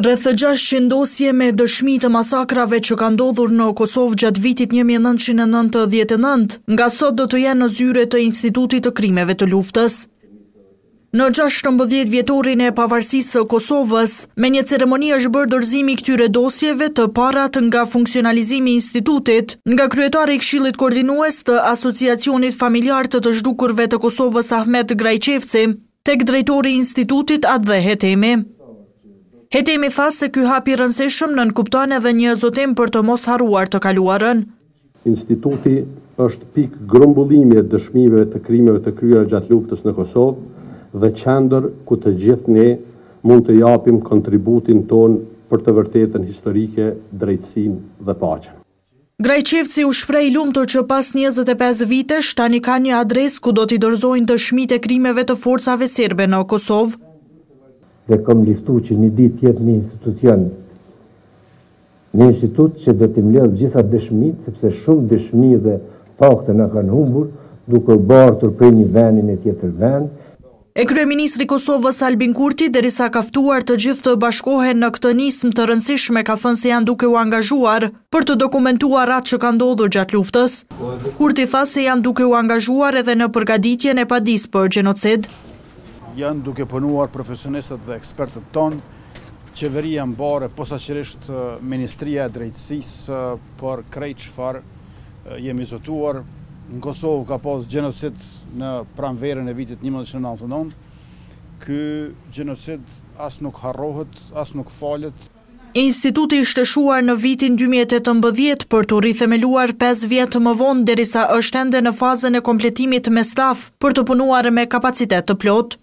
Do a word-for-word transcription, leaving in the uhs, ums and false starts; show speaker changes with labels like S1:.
S1: Rreth gjashtëqind dosje me dëshmi të masakrave që ka ndodhur në Kosovë gjatë vitit një mijë e nëntëqind e nëntëdhjetë e nëntë, nga sot do të jenë në zyre të Institutit të Krimeve të Luftës. Në gjashtëmbëdhjetë vjetorin e pavarësisë së Kosovës, me një ceremoni është bërë dorëzimi këtyre dosjeve të parat nga funksionalizimi i institutit, nga kryetari i Këshillit Koordinues të Asociacionit Familjar të të Zhdukurve të Kosovës Ahmet Grajqevci, tek drejtori i institutit Adhe Hetemi. Hetemi tha se ky hap i rëndësishëm nënkupton edhe një zotim për të mos harruar të kaluarën.
S2: Instituti është pikë grumbullimi e dëshmimeve të krimeve të kryera gjatë luftës në Kosovë dhe qendër ku të gjithë ne mund të japim kontributin ton për të vërtetën historike, drejtësinë dhe paqen.
S1: Grajqevci u shpreh i lumtur që pas njëzet e pesë vitesh tani ka një adresë ku do t'i dorëzojnë dëshmitë e krimeve të forcave serbe në Kosovë.
S3: Dhe kam liftu që një ditë tjetë një institucion, një institut që do t'i mbledh gjitha dëshmit, sepse shumë dëshmi dhe fakte në kanë humbur, duke bartur prej një vendin e tjetër vend.
S1: E kryeministri Kosovës Albin Kurti, derisa ka ftuar të gjithë të bashkohen në këtë nismë të rëndësishme, ka thënë se janë duke u angazhuar për të dokumentuar atë që ka ndodhur gjatë luftës. Kurti tha se janë duke u angazhuar edhe në përgatitjen e padis për gjenocid.
S4: Janë duke punuar profesionistët dhe ekspertët tonë, qeveria mbare, posaçërisht Ministria e Drejtësisë, për krejt çfarë jemi zotuar. Në Kosovë ka pas gjenocid në pranverën e vitit një mijë e nëntëqind e nëntëdhjetë e nëntë. Ky gjenocid as nuk harrohet, as nuk falet.
S1: Instituti ishte shuar në vitin dy mijë e tetëmbëdhjetë për të rithemeluar pesë vjet më vonë, derisa është ende në fazën e kompletimit me staf për të punuar me kapacitet të plot.